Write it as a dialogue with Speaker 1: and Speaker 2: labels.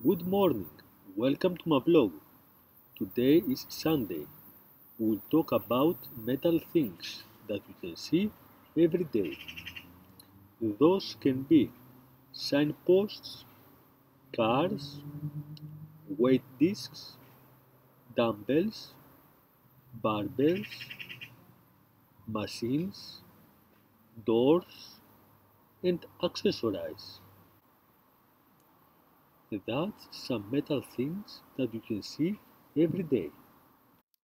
Speaker 1: Good morning, welcome to my vlog. Today is Sunday. We'll talk about metal things that you can see every day. Those can be signposts, cars, weight discs, dumbbells, barbells, machines, doors, and accessories. That's some metal things that you can see every day.